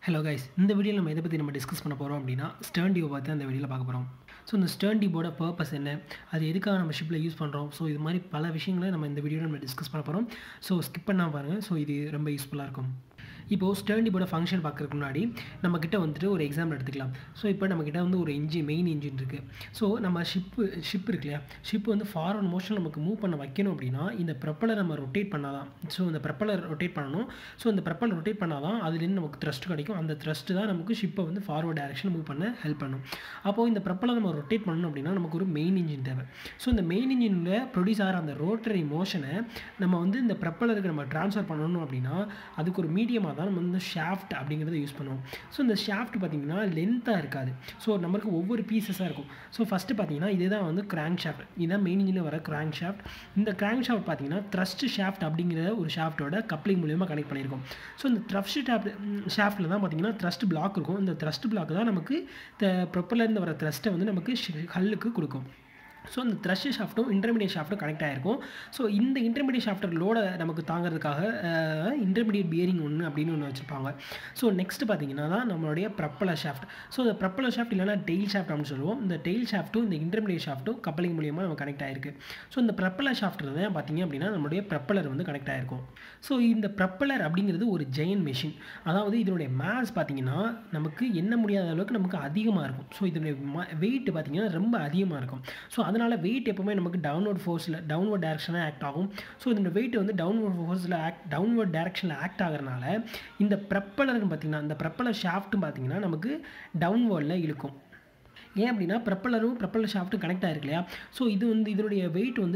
Hello guys, இந்த வீடியோவில் நம்ம எதை பற்றி டிஸ்கஸ் பண்ண போகிறோம் அப்படின்னா ஸ்டர்ன் டியூப் பார்த்து அந்த வீடியோவில் பார்க்க போகிறோம். ஸோ இந்த ஸ்டர்ன் டியூபோட பர்பஸ் என்ன, அது எதுக்காக நம்ம ஷிப்பில் யூஸ் பண்ணுறோம், ஸோ இது மாதிரி பல விஷயங்களை நம்ம இந்த வீடியோவில் நம்ம டிஸ்கஸ் பண்ண போகிறோம். ஸோ ஸ்கிப் பண்ணால் பாருங்கள், ஸோ இது ரொம்ப யூஸ்ஃபுல்லாக இருக்கும். இப்போது ஸ்டர்ன் டியூபோட ஃபங்க்ஷன் பார்க்குறதுக்கு முன்னாடி நம்மக்கிட்ட வந்துட்டு ஒரு எக்ஸாம்பிள் எடுத்துக்கலாம். ஸோ இப்போ நம்மக்கிட்ட வந்து ஒரு மெயின் இன்ஜின் இருக்குது. ஸோ நம்ம ஷிப் இருக்கு இல்லையா, ஷிப் வந்து ஃபார்வர்ட் மோஷன் நமக்கு மூவ் பண்ண வைக்கணும் அப்படின்னா இந்த ப்ரப்பலர் நம்ம ரொட்டேட் பண்ணால் தான். ஸோ இந்த ப்ரப்பலர் ரொட்டேட் பண்ணணும். ஸோ இந்த ப்ரப்பலர் ரொட்டேட் பண்ணால் தான் அதுலேருந்து நமக்கு த்ரஸ்ட் கிடைக்கும். அந்த த்ரஸ்ட் தான் நமக்கு ஷிப்பை வந்து ஃபார்வர்ட் டைரக்ஷன் மூவ் பண்ண ஹெல்ப் பண்ணும். அப்போது இந்த ப்ரப்பலர் நம்ம ரொட்டேட் பண்ணணும் அப்படின்னா நமக்கு ஒரு மெயின் இன்ஜின் தேவை. ஸோ இந்த மெயின் இன்ஜினில் ப்ரொடியூஸ் ஆகிற அந்த ரோட்டரி மோஷனை நம்ம வந்து இந்த ப்ரப்பலருக்கு நம்ம ட்ரான்ஸ்ஃபர் பண்ணணும் அப்படின்னா அதுக்கு ஒரு மீடியமாக தான் நம்ம வந்து ஷாஃப்ட் அப்படிங்கிறத யூஸ் பண்ணுவோம். ஸோ இந்த ஷாஃப்ட் பார்த்திங்கன்னா லென்த்தாக இருக்காது. ஸோ நம்மளுக்கு ஒவ்வொரு பீசஸாக இருக்கும். ஸோ ஃபஸ்ட்டு பார்த்திங்கன்னா இதுதான் வந்து கிராங்க் ஷாஃப்ட். இதுதான் மெயின் இன்ஜினில் வர கிராங்க் ஷாஃப்ட். இந்த கிராங்க் ஷாஃப்ட் பார்த்திங்கன்னா த்ரஸ்ட் ஷாஃப்ட் அப்படிங்கிற ஒரு ஷாஃப்ட்டோட கப்ளிங் மூலியமாக கனெக்ட் பண்ணியிருக்கோம். ஸோ இந்த த்ரஸ்ட் ஷாஃப்ட்டில் தான் பார்த்திங்கன்னா த்ரஸ்ட் பிளாக் இருக்கும். இந்த த்ரஸ்ட் பிளாக் தான் நமக்கு ப்ரொப்பலர்லேருந்து வர த்ரஸ்ட்டை வந்து நமக்கு ஹல்லுக்கு கொடுக்கும். ஸோ இந்த த்ரஸ்ட் ஷாஃப்ட்டும் இன்டர்மீடியட் ஷாஃப்ட்டும் கனெக்ட் ஆகிருக்கும். ஸோ இந்த இன்டர்மீடியட் ஷாஃப்ட் லோடை நமக்கு தாங்கிறதுக்காக இன்டர்மீடியட் பியரிங் அப்படின்னு ஒன்று வச்சுருப்பாங்க. ஸோ நெக்ஸ்ட் பார்த்திங்கன்னா தான் நம்மளுடைய ப்ரப்பலர் ஷாஃப்ட். ஸோ இந்த ப்ரப்பலர் ஷாஃப்ட் இல்லைனா டெயில் ஷாஃப்ட் அப்படின்னு சொல்லுவோம். இந்த டெயில் ஷாஃப்ட்டும் இந்த இன்டர்மீடியட் ஷாஃப்ட்டும் கப்பலிங் மூலியமாக நம்ம கனெக்ட் ஆகிருக்கு. ஸோ இந்த ப்ரப்பலர் ஷாஃப்ட் தான் பார்த்திங்க அப்படின்னா நம்மளுடைய ப்ரப்பலர் வந்து கனெக்ட் ஆகிருக்கும். ஸோ இந்த ப்ரப்பலர் அப்படிங்கிறது ஒரு ஜெயன்ட் மெஷின். அதாவது இதனுடைய மாஸ் பார்த்திங்கன்னா நமக்கு என்ன முடியாத அளவுக்கு நமக்கு அதிகமாக இருக்கும். ஸோ இதனுடைய வெயிட் பார்த்திங்கன்னா ரொம்ப அதிகமாக இருக்கும். ஸோ அதனால் வெயிட் எப்போவுமே நமக்கு டவுன்வர்ட் டைரக்ஷனாக ஆக்ட் ஆகும். ஸோ இந்த வெயிட் வந்து டவுன்வர்ட் டைரக்ஷனில் ஆக்ட் ஆகிறதுனால இந்த ப்ரப்பலர்னு பார்த்திங்கன்னா இந்த ப்ரப்பலர் ஷாஃப்ட்டும் பார்த்திங்கன்னா நமக்கு டவுன்வர்டில் இழுக்கும். ஏன் அப்படின்னா ப்ரப்பலர் ஷாஃப்ட்டும் கனெக்ட் ஆகிருக்கு இல்லையா. ஸோ இது வந்து இதனுடைய வெயிட் வந்து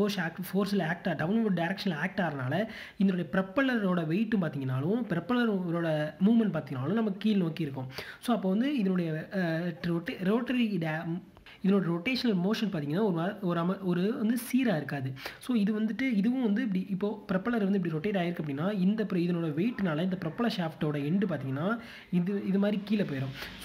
டவுன்வர்ட் டைரக்ஷனில் ஆக்ட் ஆகிறனால இதனுடைய ப்ரப்பலரோட வெயிட்டும் பார்த்திங்கனாலும் ப்ரப்பலரோட மூவ்மெண்ட் பார்த்திங்கனாலும் நமக்கு கீழ் நோக்கி இருக்கும். ஸோ அப்போ வந்து இதனுடைய இதனோட ரொட்டேஷனல் மோஷன் பார்த்திங்கன்னா ஒரு வந்து சீராக இருக்காது. ஸோ இது வந்துட்டு இதுவும் வந்து இப்படி இப்போது ப்ரப்பலர் வந்து இப்படி ரொட்டேட் ஆகிருக்கு அப்படின்னா இதனோட வெயிட்னால இந்த ப்ரப்பலர் ஷாஃப்ட்டோட எண்டு பார்த்திங்கன்னா இது மாதிரி கீழே போயிடும். ஸோ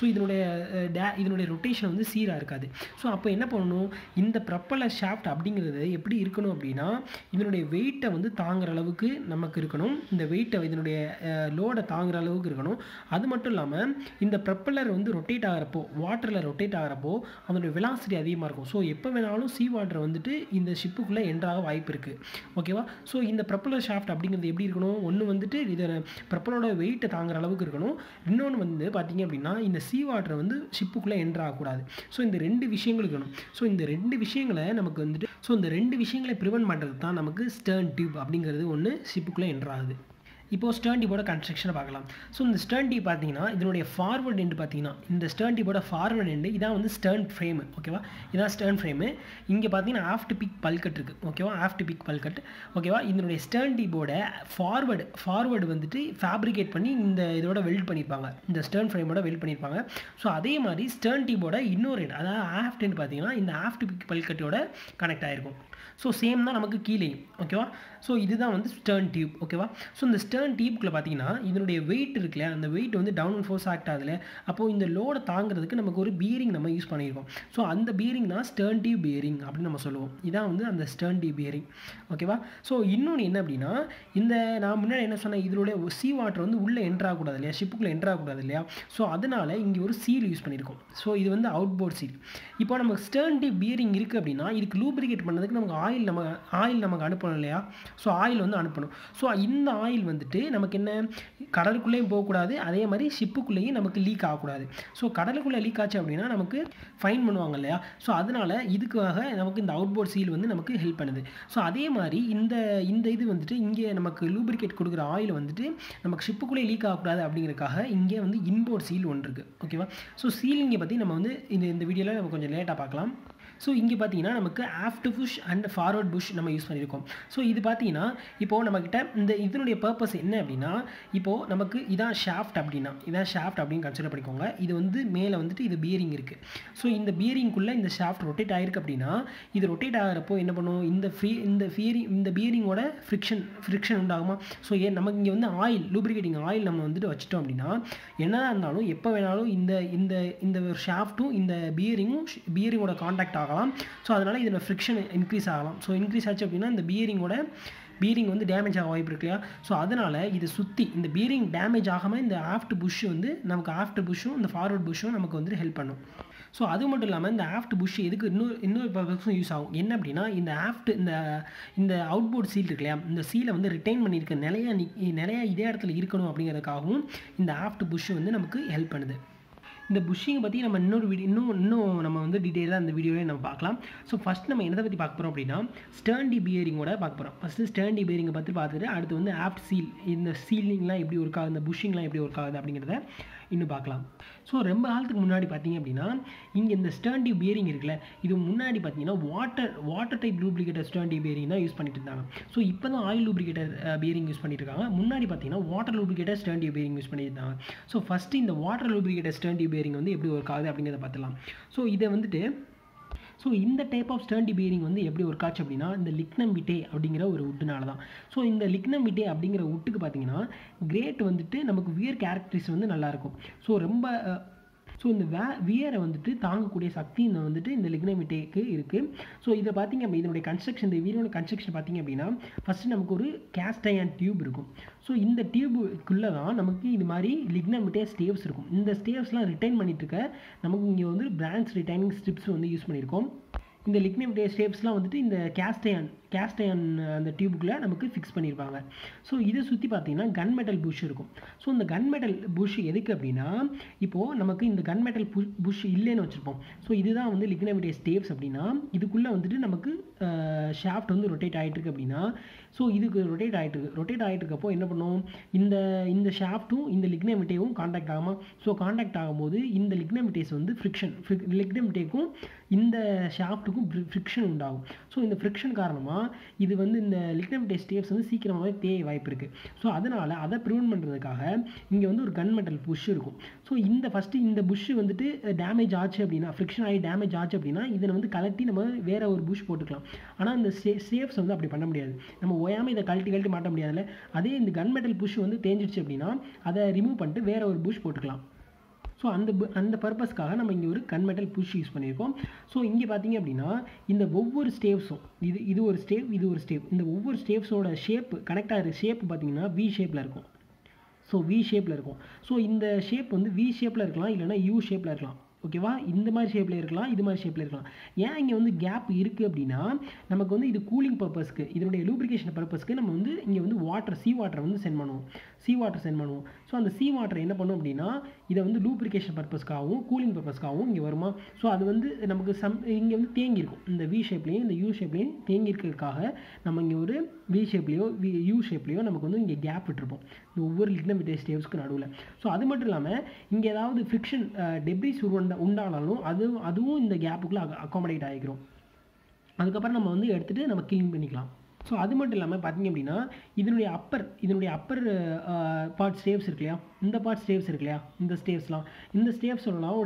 இதனுடைய ரொட்டேஷன் வந்து சீராக இருக்காது. ஸோ அப்போ என்ன பண்ணணும், இந்த ப்ரப்பலர் ஷாஃப்ட் அப்படிங்கிறது எப்படி இருக்கணும் அப்படின்னா இதனுடைய வெயிட்டை வந்து தாங்குற அளவுக்கு நமக்கு இருக்கணும். இந்த வெயிட்டை இதனுடைய லோடை தாங்குற அளவுக்கு இருக்கணும். அது மட்டும் இல்லாமல் இந்த ப்ரப்பலர் வந்து ரொட்டேட் ஆகிறப்போ வாட்டரில் ரொட்டேட் ஆகிறப்போ அதனுடைய வெலாசிட்டி அதிகமாக இருக்கும். ஸோ எப்போ வேணாலும் சீ வாட்டர் வந்துட்டு இந்த ஷிப்புக்குள்ளே என்ட்ராக வாய்ப்பு இருக்குது. ஓகேவா. ஸோ இந்த ப்ரப்பலர் ஷாஃப்ட் அப்படிங்கிறது எப்படி இருக்கணும், ஒன்று வந்துட்டு இதை ப்ரப்பலரோட வெயிட்டை தாங்குற அளவுக்கு இருக்கணும். இன்னொன்று வந்து பார்த்திங்க அப்படின்னா இந்த சீ வாட்டரை வந்து ஷிப்புக்குள்ளே என்ட்ராகக்கூடாது. ஸோ இந்த ரெண்டு விஷயங்கள் இருக்கணும். ஸோ இந்த ரெண்டு விஷயங்களை நமக்கு வந்துட்டு இந்த ரெண்டு விஷயங்களை ப்ரிவென்ட் பண்ணுறது தான் நமக்கு ஸ்டர்ன் டியூப் அப்படிங்கிறது ஒன்று ஷிப்புக்குள்ளே என்ட்ராகுது. இப்போது ஸ்டர்ன் டியூபோட கன்ஸ்ட்ரக்ஷனை பார்க்கலாம். ஸோ இந்த ஸ்டர்ன் டியூப் பார்த்திங்கன்னா இதனுடைய ஃபார்வர்ட் எண்டு பார்த்திங்கன்னா இந்த ஸ்டர்ன் டியூபோட ஃபார்வர்ட் எண்டு இதான் வந்து ஸ்டர்ன் ஃப்ரேமு. ஓகேவா, இதான் ஸ்டர்ன் ஃப்ரேமு. இங்கே பார்த்திங்கன்னா ஆஃப்ட் பிக் பல்கட் இருக்குது. ஓகேவா, ஆஃப்ட் பிக் பல்கட். ஓகேவா, இதனுடைய ஸ்டர்ன் டியூபோட ஃபார்வர்டு வந்துட்டு ஃபேப்ரிகேட் பண்ணி இதோட வெல்ட் பண்ணியிருப்பாங்க. இந்த ஸ்டர்ன் ஃப்ரேமோட வெல்ட் பண்ணியிருப்பாங்க. ஸோ அதே மாதிரி ஸ்டர்ன் டியூபோட இன்னொரு எண்ட் அதாவது ஆஃப்ட் எண்டு பார்த்திங்கன்னா இந்த ஆஃப்ட் பிக் பல்கட்டோட கனெக்ட் ஆகிருக்கும். ஸோ சேம் தான் நமக்கு கீழே. ஓகேவா. ஸோ இதுதான் வந்து ஸ்டர்ன் டியூப். ஓகேவா. ஸோ இந்த ஸ்டர்ன் டியூப்குள்ளே பார்த்தீங்கன்னா இதனுடைய வெயிட் இருக்குல்ல, அந்த வெயிட் வந்து டவுன் ஃபோர்ஸ் ஆக்ட் ஆகுதுல. அப்போது இந்த லோடை தாங்கிறதுக்கு நமக்கு ஒரு பியரிங் நம்ம யூஸ் பண்ணியிருக்கோம். ஸோ அந்த பியரிங் தான் ஸ்டர்ன் டியூப் பியரிங் அப்படின்னு நம்ம சொல்லுவோம். இதான் வந்து அந்த ஸ்டர்ன் டியூப் பியரிங். ஓகேவா. ஸோ இன்னொன்று என்ன அப்படின்னா நான் முன்னாடி என்ன சொன்னேன், இதனுடைய சீ வாட்டர் வந்து உள்ளே என்ட்ராகக்கூடாது இல்லையா, ஷிப்புக்குள்ளே என்ட்ராகக்கூடாது இல்லையா. ஸோ அதனால் இங்கே ஒரு சீல் யூஸ் பண்ணியிருக்கோம். ஸோ இது வந்து அவுட்போர்ட் சீல். இப்போ நமக்கு ஸ்டர்ன் டியூப் பியரிங் இருக்குது அப்படின்னா இதுக்கு லூப்ரிகேட் பண்ணதுக்கு நமக்கு ஆயில் நமக்கு அனுப்பணும் இல்லையா. ஸோ ஆயில் வந்து அனுப்பணும். ஸோ இந்த ஆயில் வந்துட்டு நமக்கு என்ன, கடலுக்குள்ளேயும் போகக்கூடாது, அதே மாதிரி ஷிப்புக்குள்ளேயும் நமக்கு லீக் ஆகக்கூடாது. ஸோ கடலுக்குள்ளே லீக் ஆச்சு அப்படின்னா நமக்கு ஃபைன் பண்ணுவாங்க இல்லையா. ஸோ அதனால் இதுக்காக நமக்கு இந்த அவுட்போர்ட் சீல் வந்து நமக்கு ஹெல்ப் பண்ணுது. ஸோ அதே மாதிரி இந்த இது வந்துட்டு இங்கே நமக்கு லூப்ரிகேட் கொடுக்குற ஆயில் வந்துட்டு நமக்கு ஷிப்புக்குள்ளே லீக் ஆகக்கூடாது அப்படிங்கிறதுக்காக இங்கே வந்து இன்போர்ட் சீல் ஒன்று இருக்குது. ஓகேவா. ஸோ சீலிங்கை பற்றி நம்ம வந்து இந்த வீடியோவில் நம்ம கொஞ்சம் லேட்டாக பார்க்கலாம். ஸோ இங்கே பார்த்தீங்கன்னா நமக்கு aft bush and forward bush நம்ம யூஸ் பண்ணியிருக்கோம். ஸோ இது பார்த்தீங்கன்னா இப்போது நம்மக்கிட்ட இதனுடைய பர்பஸ் என்ன அப்படின்னா இப்போது நமக்கு இதான் ஷாஃப்ட் அப்படின்னு கன்சிடர் பண்ணிக்கோங்க. இது வந்து மேலே வந்துட்டு இது பியரிங் இருக்குது. ஸோ இந்த பியரிங்குள்ளே இந்த ஷாஃப்ட் ரொட்டேட் ஆகிருக்கு அப்படின்னா இது ரொட்டேட் ஆகிறப்போ என்ன பண்ணும், இந்த பியரிங்கோட ஃப்ரிக்ஷன் உண்டாகுமா. ஸோ நமக்கு இங்கே வந்து லூப்ரிகேட்டிங் ஆயில் நம்ம வந்துட்டு வச்சிட்டோம் அப்படின்னா என்ன இருந்தாலும் எப்போ வேணாலும் இந்த ஷாஃப்ட்டும் இந்த பியரிங்கோட காண்டாக்ட் ஆகலாம். ஸோ அதனால் இதில் ஃப்ரிக்ஷன் இன்க்ரீஸ் ஆகலாம். ஸோ இன்க்ரீஸ் ஆச்சு அப்படின்னா இந்த பியரிங்கோட பீரிங் வந்து டேமேஜ் ஆக வாய்ப்பு இருக்கு இல்லையா. ஸோ அதனால் இதை சுற்றி இந்த பீரிங் டேமேஜ் ஆகாமல் இந்த ஆஃப்ட் புஷ் வந்து நமக்கு ஆஃப்டர் புஷ்ஷும் இந்த ஃபார்வர்ட் புஷ்ஷும் நமக்கு வந்து ஹெல்ப் பண்ணும். ஸோ அது மட்டும் இல்லாமல் இந்த ஆஃப்ட் புஷ் எதுக்கு இன்னொரு பர்பஸும் யூஸ் ஆகும். என்ன அப்படின்னா இந்த ஆஃப்ட் இந்த அவுட்போர்ட் சீல் இருக்கு இல்லையா, இந்த சீலை வந்து ரிட்டைன் பண்ணியிருக்க நிலையா இதே இடத்துல இருக்கணும் அப்படிங்கிறதுக்காகவும் இந்த ஆஃப்ட் புஷ் வந்து நமக்கு ஹெல்ப் பண்ணுது. இந்த புஷ்ஷிங்கை பற்றி நம்ம இன்னும் நம்ம வந்து டீட்டெயிலாக இந்த வீடியோவே நம்ம பார்க்கலாம். ஸோ ஃபஸ்ட் நம்ம எதை பற்றி பார்க்க போகிறோம் அப்படின்னா ஸ்டர்ன் டிபியரிங்கோட பார்க்க போகிறோம். ஃபஸ்ட்டு ஸ்டர்ன் டிபியரிங்கை பற்றி பார்த்துட்டு அடுத்து வந்து ஆஃப்ட் சீல், இந்த சீலிங்லாம் எப்படி ஒர்க் ஆகுது, இந்த புஷ்ஷிங்லாம் எப்படி ஒர்க் ஆகுது அப்படிங்கிறத இன்னும் பார்க்கலாம். ஸோ ரொம்ப காலத்துக்கு முன்னாடி பார்த்தீங்க அப்படின்னா இங்கே இந்த ஸ்டர்ன் டியூப் பியரிங் இருக்குல்ல, இது முன்னாடி பார்த்தீங்கன்னா water type lubricator stern tube bearing தான் யூஸ் பண்ணிட்டு இருந்தாங்க. ஸோ இப்போ தான் ஆயில் லூப்ரிகேட்டர் பியரிங் யூஸ் பண்ணிட்டு இருக்காங்க. முன்னாடி பார்த்தீங்கன்னா water lubricator stern tube bearing use பண்ணிட்டு இருந்தாங்க. ஸோ ஃபஸ்ட்டு இந்த water lubricator stern tube bearing வந்து எப்படி ஒர்க் ஆகுது அப்படிங்கிறத பார்த்துலாம். ஸோ இதை வந்துட்டு இந்த டைப் ஆஃப் ஸ்டர்ன் டிபியரிங் வந்து எப்படி ஒர்க் ஆச்சு அப்படின்னா இந்த லிக்னம் விட்டே அப்படிங்கிற ஒரு வுட்டுனால தான். ஸோ இந்த லிக்னம் விட்டே அப்படிங்கிற வுட்டுக்கு பார்த்தீங்கன்னா கிரேட் வந்துட்டு நமக்கு வியர் கேரக்டரிஸ்டிக்ஸ் வந்து நல்லாயிருக்கும். ஸோ ரொம்ப இந்த வியரை வந்துட்டு தாங்கக்கூடிய சக்தி வந்துட்டு இந்த லிக்னம் விட்டேக்கு இருக்குது. ஸோ இதை பார்த்தீங்க அப்படின்னா இதனுடைய கன்ஸ்ட்ரக்ஷன், இந்த வீரோட கன்ஸ்ட்ரக்ஷன் பார்த்தீங்க அப்படின்னா ஃபஸ்ட்டு நமக்கு ஒரு கேஸ்ட் அயர்ன் டியூப் இருக்கும். ஸோ இந்த டியூபுக்குள்ளே தான் நமக்கு இது மாதிரி லிக்னம் விட்டே ஸ்டேவ்ஸ் இருக்கும். இந்த ஸ்டேவ்ஸ்லாம் ரிட்டைன் பண்ணிட்டு இருக்க நமக்கு இங்கே வந்து பிரான்ச் ரிட்டைனிங் ஸ்ட்ரிப்ஸ் வந்து யூஸ் பண்ணியிருக்கோம். இந்த லிக்னம் விட்டே ஸ்டேப்ஸ்லாம் வந்துட்டு இந்த கேஸ்ட் அயர்ன் அந்த டியூபுக்குள்ளே நமக்கு ஃபிக்ஸ் பண்ணியிருப்பாங்க. ஸோ இதை சுற்றி பார்த்தீங்கன்னா கன் மெட்டல் புஷ் இருக்கும். ஸோ இந்த கன் மெட்டல் புஷ் எதுக்கு அப்படின்னா இப்போது நமக்கு இந்த கன் மெட்டல் புஷ் இல்லைன்னு வச்சுருப்போம். ஸோ இதுதான் வந்து லிக்னம் விட்டே ஸ்டேப்ஸ் அப்படின்னா இதுக்குள்ளே வந்துட்டு நமக்கு ஷாஃப்ட் வந்து ரொட்டேட் ஆகிட்டு இருக்கு அப்படின்னா ஸோ இதுக்கு ரொட்டேட் ஆகிட்டு இருக்கப்போ என்ன பண்ணும், இந்த ஷாஃப்ட்டும் இந்த லிக்னம் விட்டேவும் காண்டாக்ட் ஆகாமல், ஸோ காண்டாக்ட் ஆகும்போது இந்த லிக்னம் விட்டேஸ் வந்து லிக்னம் விட்டேக்கும் இந்த ஷாஃப்ட்டுக்கும் ஃப்ரிக்ஷன் உண்டாகும். ஸோ இந்த ஃப்ரிக்ஷன் காரணமாக இது வந்து இந்த லிக்னம் விட்டே ஸ்டேப்ஸ் வந்து சீக்கிரமாகவே தேய வாய்ப்பு இருக்குது. ஸோ அதனால் அதை ப்ரிவென்ட் பண்ணுறதுக்காக இங்கே வந்து ஒரு கன் மெட்டல் புஷ் இருக்கும். ஸோ ஃபஸ்ட்டு இந்த புஷ் வந்துட்டு டேமேஜ் ஆச்சு அப்படின்னா, ஃப்ரிக்ஷன் ஆகி டேமேஜ் ஆச்சு அப்படின்னா இதை வந்து கலட்டி நம்ம வேறு ஒரு புஷ் போட்டுக்கலாம். ஆனால் இந்த ஸ்டேப்ஸ் வந்து அப்படி பண்ண முடியாது. நம்ம ஓயாமல் இதை கழட்டி மாட்ட முடியாதுல்ல. அதே இந்த கன் மெட்டல் புஷ் வந்து தேஞ்சிடுச்சு அப்படின்னா அதை ரிமூவ் பண்ணிட்டு வேறு ஒரு புஷ் போட்டுக்கலாம். ஸோ அந்த பர்பஸ்க்காக நம்ம இங்கே ஒரு கன் மெட்டல் புஷ் யூஸ் பண்ணியிருக்கோம். ஸோ இங்கே பார்த்தீங்க அப்படின்னா இந்த ஒவ்வொரு ஸ்டேவ்ஸும் இது ஒரு ஸ்டேவ், இது ஒரு ஸ்டேவ், இந்த ஒவ்வொரு ஸ்டேவ்ஸோட ஷேப் கனெக்ட் ஆகிற ஷேப் பார்த்தீங்கன்னா வி ஷேப்பில் இருக்கும். ஸோ இந்த ஷேப் வந்து வி ஷேப்பில் இருக்கலாம், இல்லைனா யூ ஷேப்பில் இருக்கலாம். ஓகேவா, இந்த மாதிரி ஷேப்பில் இருக்கலாம், இது மாதிரி ஷேப்பில் இருக்கலாம். ஏன் இங்கே வந்து கேப் இருக்குது அப்படின்னா நமக்கு வந்து இது கூலிங் பர்பஸ்க்கு, இதனுடைய லூப்ரிகேஷன் பர்பஸ்க்கு நம்ம வந்து இங்கே வந்து சீ வாட்டர் வந்து சென்ட் பண்ணுவோம். ஸோ அந்த சீ வாட்டர் என்ன பண்ணும் அப்படின்னா இதை வந்து லூப்ரிகேஷன் பர்பஸ்க்காகவும் கூலிங் பர்பஸ்க்காகவும் இங்கே வருமா. ஸோ அது வந்து நமக்கு இங்கே வந்து தேங்கியிருக்கும், இந்த வி ஷேப்லேயும் இந்த யூ ஷேப்லேயும் தேங்கியிருக்கிறதுக்காக நம்ம இங்கே ஒரு வி ஷேப்லேயோ யூ ஷேப்லேயோ நமக்கு வந்து இங்கே கேப் விட்டுருப்போம் இந்த ஒவ்வொரு லிக்னம் விட்டே ஸ்டேவ்ஸ்க்கு நடுவில். ஸோ அது மட்டும் இல்லாமல் இங்கே ஏதாவது ஃப்ரிக்ஷன் டெப்ரிஸ் உண்டானாலும் அதுவும் இந்த கேப்புக்குள்ளே அக்காமடேட் ஆகிக்கிறோம். அதுக்கப்புறம் நம்ம வந்து எடுத்துகிட்டு நம்ம க்ளீன் பண்ணிக்கலாம். ஸோ அது மட்டும் இல்லாமல் பார்த்தீங்க அப்படின்னா இதனுடைய அப்பர் பார்ட் ஸ்டேவ்ஸ் இருக்கு இல்லையா, இந்த பார்ட் ஸ்டேவ்ஸ் இருக்கு இல்லையா, இந்த ஸ்டேவ்ஸோட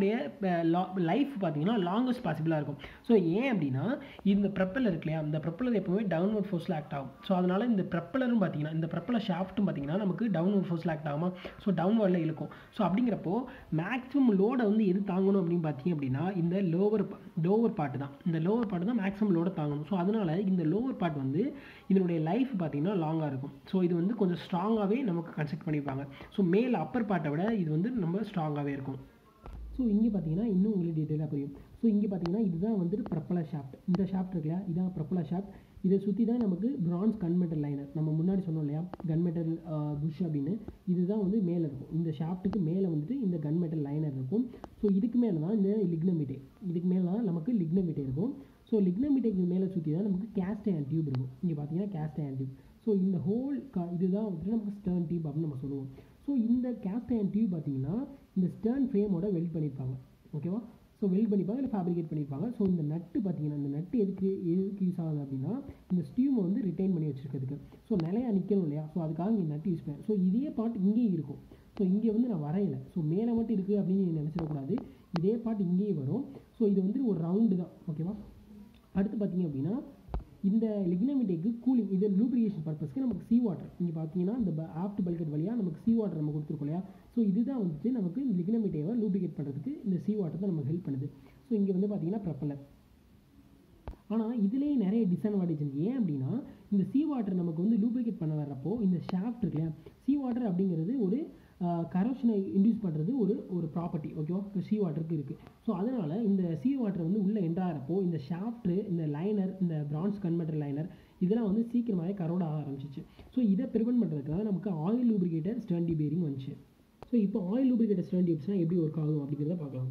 லைஃப் பார்த்தீங்கன்னா லாங்கஸ்ட் பாசிபிளாக இருக்கும். ஸோ ஏன் அப்படின்னா இந்த ப்ரப்பலர் இருக்கு இல்லையா, இந்த ப்ரப்பலர் எப்போவுமே டவுன்வர்ட் ஃபோர்ஸில் ஆக்ட் ஆகும். ஸோ அதனால் இந்த ப்ரப்பலரும் பார்த்தீங்கன்னா இந்த ப்ரப்பலர் ஷாஃப்ட்டும் பார்த்தீங்கன்னா நமக்கு டவுன்வர்ட் ஃபோர்ஸில் ஆக்ட் ஆகாமல் ஸோ டவுன்வர்டில் இழுக்கும். ஸோ அப்படிங்கிறப்போ மேக்ஸிமம் லோடை வந்து எது தாங்கணும் அப்படின்னு பார்த்தீங்க அப்படின்னா இந்த லோவர் பார்ட்டு தான். இந்த லோவர் பார்ட்டு தான் மேக்ஸிமம் லோடை தாங்கணும். ஸோ அதனால் இந்த லோவர் பார்ட் வந்து இதனுடைய லைஃப் பார்த்தீங்கன்னா லாங்காக இருக்கும். ஸோ இது வந்து கொஞ்சம் ஸ்ட்ராங்காகவே நமக்கு கன்ஸ்ட்ரக்ட் பண்ணியிருப்பாங்க. ஸோ மேல் அப்பர் பார்ட்டை விட இது வந்து நம்ம ஸ்ட்ராங்காகவே இருக்கும். ஸோ இங்கே பார்த்தீங்கன்னா இன்னும் உங்களுக்கு டீட்டெயிலாக புரியும். ஸோ இங்கே பார்த்தீங்கன்னா இதுதான் வந்துட்டு ப்ரப்பலர் ஷாஃப்ட். இந்த ஷாஃப்ட் இருக்கு இல்லையா, இதான் ப்ரப்பலர் ஷாஃப்ட். இதை சுற்றி தான் நமக்கு பிரான்ஸ் கன்மெட்டல் லைனர், நம்ம முன்னாடி சொன்னோம் இல்லையா கன்மெட்டல் புஷ் அப்படின்னு, இதுதான் வந்து மேலே இருக்கும். இந்த ஷாஃப்ட்டுக்கு மேலே வந்துட்டு இந்த கன்மெட்டல் லைனர் இருக்கும். ஸோ இதுக்கு மேலே தான் இந்த லிக்னம் விட்டே, இதுக்கு மேலே தான் நமக்கு லிக்னம் விட்டே இருக்கும். ஸோ லிக்னம் விட்டேக்கு மேலே சுற்றி தான் நமக்கு கேஸ்ட் அயர்ன் டியூப் இருக்கும். இங்கே பார்த்தீங்கன்னா கேஸ்ட் அயர்ன் டியூப். ஸோ இந்த ஹோல் இதுதான் வந்துட்டு நமக்கு ஸ்டர்ன் டியூப் அப்படின்னு நம்ம சொல்லுவோம். ஸோ இந்த கேஸ்ட் அயர்ன் டியூப் பார்த்தீங்கன்னா இந்த ஸ்டர்ன் ஃப்ரேமோட வெல்ட் பண்ணியிருப்பாங்க. ஓகேவா, ஸோ வெல்ட் பண்ணிப்பாங்க இல்லை ஃபேப்ரிகேட் பண்ணியிருப்பாங்க. ஸோ இந்த நட்டு பார்த்தீங்கன்னா இந்த நட்டு எதுக்கு யூஸ் ஆகுது அப்படின்னா இந்த ஸ்டியூமை வந்து ரிட்டைன் பண்ணி வச்சுருக்கிறதுக்கு. ஸோ நிலையாக நிற்கணும் இல்லையா, ஸோ அதுக்காக இங்கே நட்டு யூஸ் பண்ணேன். ஸோ இதே பார்ட் இங்கேயும் இருக்கும். ஸோ இங்கே வந்து நான் வரையலை, ஸோ மேலே மட்டும் இருக்குது அப்படின்னு நினச்சிடக்கூடாது. இதே பார்ட் இங்கேயும் வரும். ஸோ இது வந்து ஒரு ரவுண்டு தான். ஓகேவா, அடுத்து பார்த்தீங்க அப்படின்னா இந்த லிக்னம் விட்டேக்கு கூலிங், இது லூப்ரிகேஷன் பர்பஸ்க்கு நமக்கு சீ வாட்டர், இங்கே பார்த்தீங்கன்னா இந்த ஆஃப்ட் பல்கெட் வழியாக நமக்கு சீ வாட்டர் நம்ம கொடுத்துருக்கோம் இல்லையா. ஸோ இதுதான் வந்துட்டு நமக்கு இந்த லிக்னம் விட்டேவை லூப்ரிகேட் பண்ணுறதுக்கு இந்த சீ வாட்டர் தான் நமக்கு ஹெல்ப் பண்ணுது. ஸோ இங்கே வந்து பார்த்தீங்கன்னா ப்ரப்பலர். ஆனால் இதுலேயே நிறைய டிஸ்அட்வான்டேஜ் இருக்குது. ஏன் அப்படின்னா இந்த சீ வாட்டர் நமக்கு வந்து லூப்ரிகேட் பண்ண வர்றப்போ இந்த ஷாஃப்ட் இருக்கு இல்லையா, சீ வாட்டர் அப்படிங்கிறது ஒரு கரோஷனை இன்டியூஸ் பண்ணுறது ஒரு ப்ராப்பர்ட்டி, ஓகேவா, சீ வாட்டருக்கு இருக்குது. ஸோ அதனால் இந்த சீ வாட்டர் வந்து உள்ளே என்ட்ராகிறப்போ இந்த ஷாஃப்ட்டு, இந்த லைனர், இந்த பிரான்ஸ் கன்வெர்ட்டர் லைனர் இதெல்லாம் வந்து சீக்கிரமாகவே கரோட ஆக ஆரம்பிச்சிச்சு. ஸோ இதை ப்ரிவென்ட் பண்ணுறதுக்காக நமக்கு ஆயில் லூப்ரிகேட்டட் ஸ்டர்ன் டிபேரிங் வந்துச்சு. ஸோ இப்போ ஆயில் லூப்ரிகேட்டட் ஸ்டர்ன் டியூப்ஸ்னால் எப்படி ஒர்க் ஆகும் அப்படிங்கிறத பார்க்கலாம்.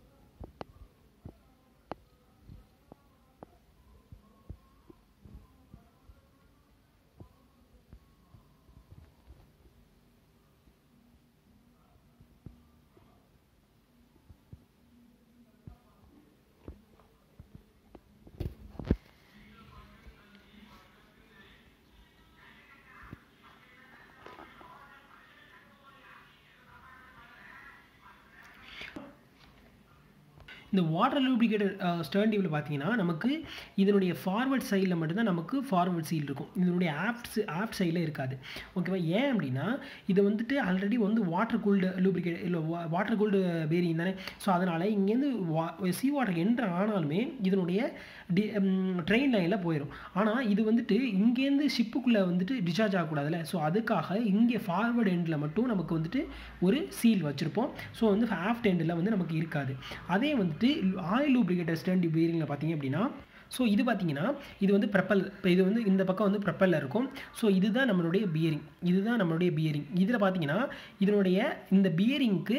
இந்த வாட்டர் லூப்ரிகேட்டட் ஸ்டர்ன் டியூபில் பார்த்தீங்கன்னா நமக்கு இதனுடைய ஃபார்வர்ட் சைடில் மட்டும்தான் நமக்கு ஃபார்வர்ட் சீல் இருக்கும், இதனுடைய ஆஃப்ட் சைடில் இருக்காது, ஓகேவா. ஏன் அப்படின்னா இது வந்துட்டு ஆல்ரெடி வந்து வாட்டர் கூல்டு லூப்ரிகேட் இல்லை வாட்டர் கூல்டு பேரிங் தானே. ஸோ அதனால் இங்கேருந்து சீ வாட்டர் என்ட்ரு ஆனாலுமே இதனுடைய ட்ரெயின் லைனில் போயிடும். ஆனால் இது வந்துட்டு இங்கேருந்து ஷிப்புக்குள்ளே வந்துட்டு டிஸ்சார்ஜ் ஆகக்கூடாதுல்ல. ஸோ அதுக்காக இங்கே ஃபார்வர்டு எண்டில் மட்டும் நமக்கு வந்துட்டு ஒரு சீல் வச்சுருப்போம். ஸோ வந்து ஆஃப்ட் எண்டில் வந்து நமக்கு இருக்காது. அதே வந்துட்டு ஆயில் லூப்ரிகேட்டட் ஸ்டர்ன் டியூப் பேரிங்கில் பார்த்தீங்க அப்படின்னா, ஸோ இது பார்த்தீங்கன்னா இது வந்து ப்ரப்பல், இப்போ இது வந்து இந்த பக்கம் வந்து ப்ரப்பலில் இருக்கும். ஸோ இதுதான் நம்மளுடைய பியரிங், இதில் பார்த்தீங்கன்னா இதனுடைய இந்த பியரிங்க்கு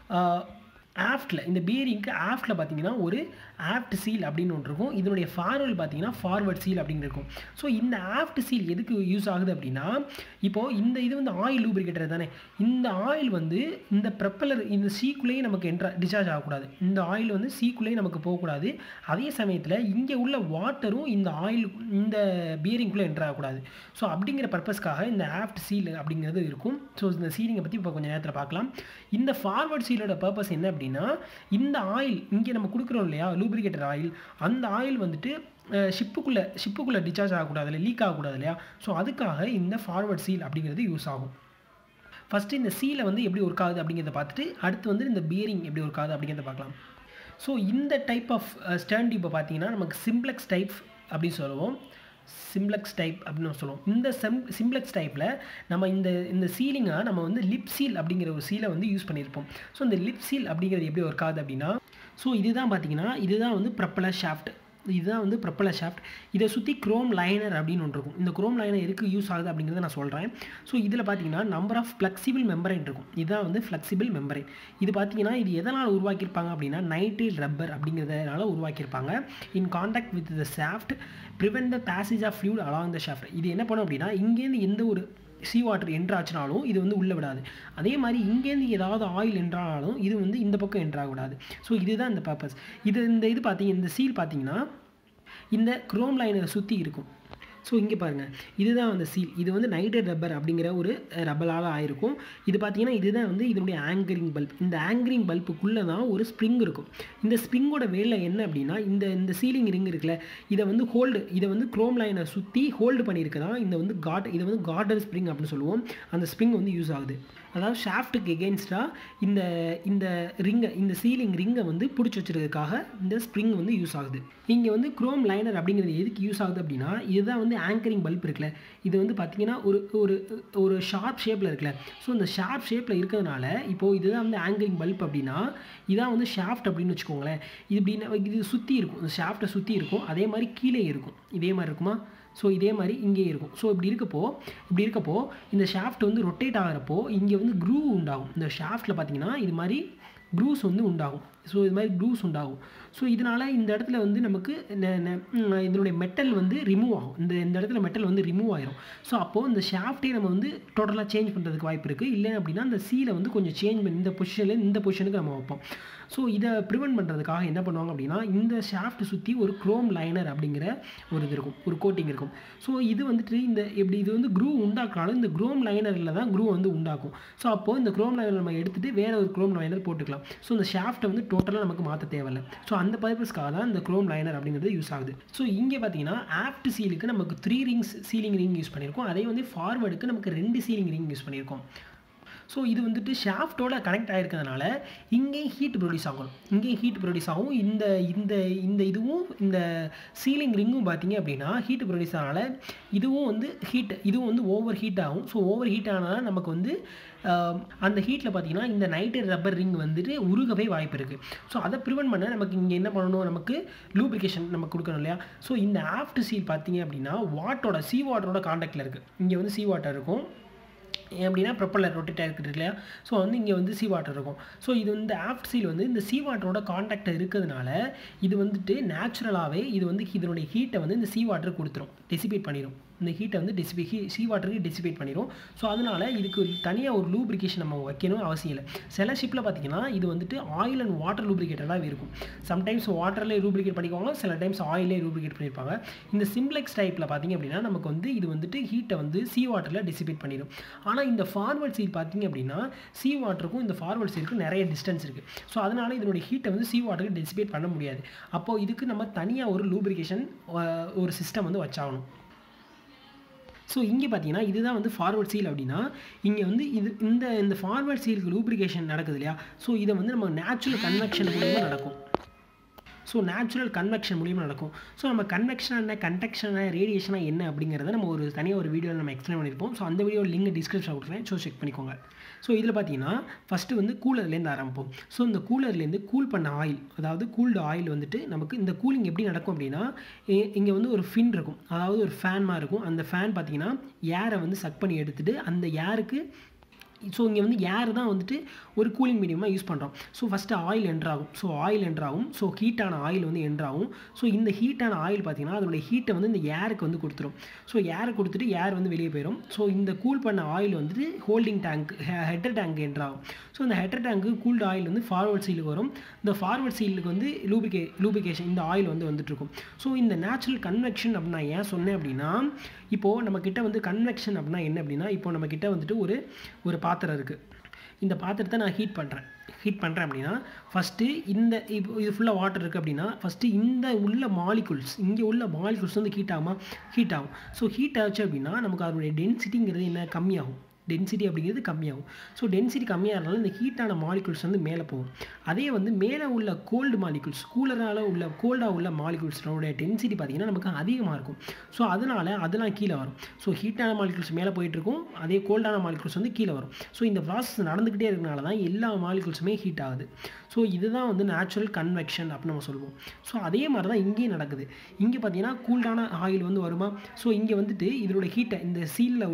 ஆஃப்டில், இந்த பியரிங்க்கு ஆஃப்டில் பார்த்தீங்கன்னா ஒரு ஆஃப்ட் சீல் அப்படின்னு ஒன்று இருக்கும். இதனுடைய ஃபார்வர்டு பார்த்தீங்கன்னா ஃபார்வர்ட் சீல் அப்படின்னு இருக்கும். ஸோ இந்த ஆஃப்ட் சீல் எதுக்கு யூஸ் ஆகுது அப்படின்னா, இப்போது இந்த இது வந்து ஆயில் லூப்ரிகேட்டர் தானே, இந்த ஆயில் வந்து இந்த ப்ரப்பலர் இந்த சீக்குள்ளேயே நமக்கு டிஸ்சார்ஜ் ஆகக்கூடாது, இந்த ஆயில் வந்து சீக்குள்ளேயே நமக்கு போகக்கூடாது. அதே சமயத்தில் இங்கே உள்ள வாட்டரும் இந்த ஆயில் இந்த பியரிங்குள்ளே என்ட்ரு ஆகக்கூடாது. ஸோ அப்படிங்கிற பர்பஸ்க்காக இந்த ஆஃப்ட் சீல் அப்படிங்கிறது இருக்கும். ஸோ இந்த சீலிங்கை பற்றி இப்போ கொஞ்சம் நேரத்தில் பார்க்கலாம். இந்த ஃபார்வர்ட் சீலோட பர்பஸ் என்ன அப்படின்னா, இந்த ஆயில் இங்கே நம்ம கொடுக்குறோம் இல்லையா லூப்ரிகேட்டர் ஆயில், அந்த ஆயில் வந்துட்டு ஷிப்புக்குள்ளே டிஸ்சார்ஜ் ஆகக்கூடாது இல்லை, லீக் ஆகக்கூடாது இல்லையா. ஸோ அதுக்காக இந்த ஃபார்வர்ட் சீல் அப்படிங்கிறது யூஸ் ஆகும். ஃபஸ்ட்டு இந்த சீலை வந்து எப்படி ஒர்க் ஆகுது அப்படிங்கிறத பார்த்துட்டு அடுத்து வந்து இந்த பியரிங் எப்படி ஒர்க் ஆகுது அப்படிங்கிறத பார்க்கலாம். ஸோ இந்த டைப் ஆஃப் ஸ்டர்ன் டியூப்பை பார்த்தீங்கன்னா நமக்கு சிம்ப்ளெக்ஸ் டைப் அப்படின்னு சொல்லுவோம். இந்த சிம்ப்ளெக்ஸ் டைப்பில் நம்ம இந்த சீலிங்கை நம்ம வந்து லிப் சீல் அப்படிங்கிற ஒரு சீலை வந்து யூஸ் பண்ணியிருப்போம். ஸோ இந்த லிப் சீல் அப்படிங்கிறது எப்படி ஒர்க் ஆகுது அப்படின்னா, ஸோ இதுதான் பார்த்தீங்கன்னா இதுதான் வந்து ப்ரப்பலர் ஷாஃப்ட், இதை சுற்றி குரோம் லைனர் அப்படின்னு ஒன்று இருக்கும். இந்த குரோம் லைனர் எதுக்கு யூஸ் ஆகுது அப்படிங்கிறத நான் சொல்கிறேன். ஸோ இதில் பார்த்தீங்கன்னா நம்பர் ஆஃப் ஃப்ளெக்சிபிள் மெம்பரைன் இருக்கும். இதுதான் வந்து ஃப்ளெக்சிபிள் மெம்பரைன். இது பார்த்தீங்கன்னா இது எதனால் உருவாக்கியிருப்பாங்க அப்படின்னா நைட்ரைல் ரப்பர் அப்படிங்கிறதுனால உருவாக்கியிருப்பாங்க. In contact with the shaft prevent the passage of fluid along the shaft. இது என்ன பண்ணும் அப்படின்னா இங்கேருந்து எந்த ஒரு சீ வாட்டர் என்ட்ராச்சுனாலும் இது வந்து உள்ளே விடாது. அதே மாதிரி இங்கேருந்து ஏதாவது ஆயில் என்ட்ரானாலும் இது வந்து இந்த பக்கம் என்ட்ராகக்கூடாது. ஸோ இதுதான் இந்த பர்பஸ். இது பார்த்தீங்க, இந்த சீல் பார்த்தீங்கன்னா இந்த குரோம் லைனரை சுற்றி இருக்கும். ஸோ இங்கே பாருங்கள், இதுதான் அந்த சீல். இது வந்து நைட்ரைட் ரப்பர் அப்படிங்கிற ஒரு ரப்பரால் ஆயிருக்கும். இது பார்த்தீங்கன்னா இதுதான் வந்து இதனுடைய ஆங்கரிங் பல்ப். இந்த ஆங்கரிங் பல்ப்புக்குள்ளே தான் ஒரு ஸ்ப்ரிங் இருக்கும். இந்த ஸ்ப்ரிங்கோட வேலை என்ன அப்படின்னா, இந்த சீலிங் ரிங் இருக்குல்ல, இதை வந்து குரோம் லைனை சுற்றி ஹோல்டு பண்ணியிருக்கதான் இதை வந்து கார்டர் ஸ்ப்ரிங் அப்படின்னு சொல்லுவோம். அந்த ஸ்ப்ரிங் வந்து யூஸ் ஆகுது. அதாவது ஷாஃப்ட்டுக்கு எகென்ஸ்டாக இந்த ரிங்கை, இந்த சீலிங் ரிங்கை வந்து பிடிச்சி வச்சுருக்கிறதுக்காக இந்த ஸ்ப்ரிங் வந்து யூஸ் ஆகுது. இங்கே வந்து குரோம் லைனர் அப்படிங்கிறது எதுக்கு யூஸ் ஆகுது அப்படின்னா, இதுதான் வந்து ஆங்கரிங் பல்ப் இருக்குல்ல, இது வந்து பார்த்தீங்கன்னா ஒரு ஷார்ப் ஷேப்பில் இருக்குல்ல. ஸோ இந்த ஷார்ப் ஷேப்பில் இருக்கிறதுனால இப்போது இதுதான் வந்து ஆங்கரிங் பல்ப் அப்படின்னா, இதான் வந்து ஷாஃப்ட் அப்படின்னு வச்சுக்கோங்களேன். இது சுற்றி இருக்கும், இந்த ஷாஃப்ட்டை சுற்றி இருக்கும். அதே மாதிரி கீழே இருக்கும், இதே மாதிரி இருக்குமா. ஸோ இதே மாதிரி இங்கே இருக்கும். ஸோ இப்படி இருக்கப்போ இந்த ஷாஃப்ட் வந்து ரொட்டேட் ஆகிறப்போ இங்கே வந்து க்ரூவ் உண்டாகும். இந்த ஷாஃப்ட்டில் பார்த்தீங்கன்னா இது மாதிரி க்ரூஸ் வந்து உண்டாகும். ஸோ இதனால் இந்த இடத்துல வந்து நமக்கு இதனுடைய மெட்டல் வந்து ரிமூவ் ஆகும். இந்த இடத்துல மெட்டல் வந்து ரிமூவ் ஆயிரும். ஸோ அப்போது இந்த ஷாஃப்ட்டே நம்ம வந்து டோட்டலாக சேஞ்ச் பண்ணுறதுக்கு வாய்ப்பு இருக்குது. இல்லை அப்படின்னா இந்த சீலை வந்து கொஞ்சம் சேஞ்ச் பண்ணி இந்த பொசிஷனுக்கு நம்ம வைப்போம். ஸோ இதை ப்ரிவென்ட் பண்ணுறதுக்காக என்ன பண்ணுவாங்க அப்படின்னா, இந்த ஷாஃப்ட் சுற்றி ஒரு குரோம் லைனர் அப்படிங்கிற ஒரு இது இருக்கும், ஒரு கோட்டிங் இருக்கும். ஸோ இது வந்துட்டு இது வந்து க்ரூவ் உண்டாக்குனாலும் இந்த குரோம் லைனரில் தான் க்ரூவ் வந்து உண்டாக்கும். ஸோ அப்போது இந்த குரோம் லைனர் நம்ம எடுத்துகிட்டு வேறு ஒரு குரோம் லைனர் போட்டுக்கலாம். ஸோ இந்த ஷாஃப்ட்டை வந்து டோட்டலாக நமக்கு மாற்ற தேவையில்லை. ஸோ அந்த பர்பஸ்க்காக தான் இந்த குரோம் லைனர் அப்படிங்கிறது யூஸ் ஆகுது. ஸோ இங்கே பார்த்தீங்கன்னா ஆஃப்ட் சீலுக்கு நமக்கு 3 ரிங்ஸ் சீலிங் ரிங் யூஸ் பண்ணியிருக்கோம். அதே வந்து ஃபார்வர்டுக்கு நமக்கு 2 சீலிங் ரிங் யூஸ் பண்ணியிருக்கோம். ஸோ இது வந்துட்டு ஷாஃப்டோட கனெக்ட் ஆகிருக்கிறதுனால இங்கேயும் ஹீட் ப்ரொடியூஸ் ஆகும், இங்கேயும் ஹீட் ப்ரொடியூஸ் ஆகும். இந்த இந்த இந்த இதுவும் இந்த சீலிங் ரிங்கும் பார்த்தீங்க அப்படின்னா ஹீட் ப்ரொடியூஸ் ஆனால இதுவும் வந்து இதுவும் வந்து ஓவர் ஹீட் ஆகும். ஸோ ஓவர் ஹீட் ஆனால் நமக்கு வந்து அந்த ஹீட்டில் பார்த்தீங்கன்னா இந்த நைட்ரேட் ரப்பர் ரிங் வந்துட்டு உருகவே வாய்ப்பு இருக்குது. ஸோ அதை ப்ரிவென்ட் பண்ண நமக்கு இங்கே என்ன பண்ணணும், நமக்கு லூப்ரிகேஷன் நம்ம கொடுக்கணும் இல்லையா. ஸோ இந்த ஆஃப்ட் சீல் பார்த்தீங்க அப்படின்னா சீ வாட்டரோட காண்டாக்டில் இருக்குது. இங்கே வந்து சீ வாட்டர் இருக்கும் அப்படின்னா ப்ரொப்பல்லர் ரொட்டேட் ஆகிருக்கு இல்லையா. ஸோ வந்து இங்கே வந்து சீ வாட்டர் இருக்கும். ஸோ இது வந்து ஆஃப்ட் சீல் வந்து இந்த சீ வாட்டரோட காண்டாக்ட் இருக்கிறதுனால இது வந்துட்டு நேச்சுரலாகவே இது வந்து இதனுடைய ஹீட்டை வந்து இந்த சீ வாட்டர் கொடுத்துரும், டெசிபேட் பண்ணிடும். இந்த ஹீட்டை வந்து சீ வாட்டருக்கு டெசிபேட் பண்ணிடும். ஸோ அதனால் இதுக்கு தனியாக ஒரு லூப்ரிகேஷன் நம்ம வைக்கணும் அவசியம் இல்லை. சில ஷிப்பில் பார்த்தீங்கன்னா இது வந்துட்டு ஆயில் அண்ட் வாட்டர் லூப்ரிகேட்டடாக இருக்கும். சம்டைம்ஸ் வாட்டர்லேயே லூப்ரிகேட் பண்ணிக்குவாங்க, சில டைம்ஸ் ஆயிலே லூப்ரிகேட் பண்ணியிருப்பாங்க. இந்த சிம்ப்ளெக்ஸ் டைப்பில் பார்த்தீங்க அப்படின்னா நமக்கு வந்து இது வந்துட்டு ஹீட்டை வந்து சீ வாட்டரில் டெசிபேட் பண்ணிடும். ஆனால் இந்த ஃபார்வர்ட் சீல் பார்த்தீங்க அப்படின்னா சீ வாட்டருக்கும் இந்த ஃபார்வர்ட் சீலுக்கும் நிறைய டிஸ்டன்ஸ் இருக்குது. ஸோ அதனால் இதனுடைய ஹீட்டை வந்து சீ வாட்டருக்கு டெசிபேட் பண்ண முடியாது. அப்போது இதுக்கு நம்ம தனியாக ஒரு லூப்ரிகேஷன் ஒரு சிஸ்டம் வந்து வச்சாகணும். ஸோ இங்கே பார்த்தீங்கன்னா இதுதான் வந்து ஃபார்வர்ட் சீல் அப்படின்னா இங்கே வந்து இந்த ஃபார்வர்ட் சீலுக்கு லூப்ரிகேஷன் நடக்குது இல்லையா. ஸோ இதை வந்து நம்ம நேச்சுரல் கன்வெக்ஷன் மூலமாக நடக்கும். ஸோ நேச்சுரல் கன்வெக்ஷன் மூலியமாக நடக்கும். ஸோ நம்ம கன்வெக்ஷன் என்ன, கண்டக்ஷன் ரேடியேஷனாக என்ன அப்படிங்கிறத நம்ம ஒரு தனியாக ஒரு வீடியோவில் நம்ம எக்ஸ்பிளைன் பண்ணியிருப்போம். ஸோ அந்த வீடியோ லிங்க் டிஸ்கிரிப்ஷன் கொடுக்குறேன், ஸோ செக் பண்ணிக்கோங்க. ஸோ இதில் பார்த்தீங்கன்னா ஃபஸ்ட்டு வந்து கூலர்லேருந்து ஆரம்பிப்போம். ஸோ இந்த கூலர்லேருந்து கூல் பண்ண ஆயில், அதாவது கூல்டு ஆயில் வந்துட்டு நமக்கு இந்த கூலிங் எப்படி நடக்கும் அப்படின்னா இங்கே வந்து ஒரு ஃபின் இருக்கும், அதாவது ஒரு ஃபேன் மாதிரி இருக்கும். அந்த ஃபேன் பார்த்தீங்கன்னா ஏரை வந்து சக் பண்ணி எடுத்துகிட்டு அந்த ஏருக்கு ஸோ இங்கே வந்து ஏர் தான் வந்துட்டு ஒரு கூலிங் மீடியமாக யூஸ் பண்ணுறோம். ஸோ ஃபஸ்ட்டு ஆயில் என்ட்ராகும். ஸோ ஆயில் என்ட்ராகும். ஸோ ஹீட்டான ஆயில் வந்து என்ட்ராகும். ஸோ இந்த ஹீட்டான ஆயில் பார்த்திங்கன்னா அதனுடைய ஹீட்டை வந்து இந்த ஏருக்கு வந்து கொடுத்துரும். ஸோ ஏரை கொடுத்துட்டு ஏர் வந்து வெளியே போயிடும். ஸோ இந்த கூல் பண்ண ஆயில் வந்துட்டு ஹோல்டிங் டேங்க் ஹெட்டர் டேங்க் என்ட்ராகும். ஸோ இந்த ஹெட்டர் டேங்க்கு கூல்டு ஆயில் வந்து ஃபார்வர்ட் சீலுக்கு வரும். இந்த ஃபார்வர்ட் சீலுக்கு வந்து லூபிகேஷன் இந்த ஆயில் வந்து வந்துட்டுருக்கும். ஸோ இந்த நேச்சுரல் கன்வெக்ஷன் அப்படின்னா ஏன் சொன்னேன் அப்படின்னா இப்போது நம்மக்கிட்ட வந்து கன்வெக்ஷன் அப்படின்னா என்ன அப்படின்னா இப்போ நம்மக்கிட்ட வந்துட்டு ஒரு பாத்திரம் இருக்குது. இந்த பாத்திரத்தை நான் ஹீட் பண்ணுறேன் அப்படின்னா ஃபஸ்ட்டு இப்போ இது ஃபுல்லாக வாட்டர் இருக்குது அப்படின்னா ஃபஸ்ட்டு இங்கே உள்ள மாலிகுல்ஸ் வந்து ஹீட் ஆகும். ஸோ ஹீட் ஆச்சு அப்படின்னா நமக்கு அதனுடைய டென்சிட்டிங்கிறது என்ன கம்மியாகும். டென்சிட்டி அப்படிங்கிறது கம்மியாகும். ஸோ டென்சிட்டி கம்மியாகிறதுனால இந்த ஹீட்டான மாலிகுல்ஸ் வந்து மேலே போகும். அதே வந்து மேலே உள்ள கோல்டு மாலிகுல்ஸ் கோல்டாக உள்ள மாலிகுல்ஸோட டென்சிட்டி பார்த்திங்கன்னா நமக்கு அதிகமாக இருக்கும். ஸோ அதெல்லாம் கீழே வரும். ஸோ ஹீட்டான மாலிகுல்ஸ் மேலே போயிட்டுருக்கும், அதே கோல்டான மாலிகுல்ஸ் வந்து கீழே வரும். ஸோ இந்த ப்ராசஸ் நடந்துக்கிட்டே இருக்கிறனால தான் எல்லா மாலிகுல்ஸுமே ஹீட் ஆகுது. ஸோ இதுதான் வந்து நேச்சுரல் கன்வெக்ஷன் அப்படின்னு நம்ம சொல்லுவோம். ஸோ அதே மாதிரி தான் இங்கேயும் நடக்குது. இங்கே பார்த்தீங்கன்னா கூல்டான ஆயில் வந்து வருமா. ஸோ இங்கே வந்துட்டு இதோட ஹீட்டை இந்த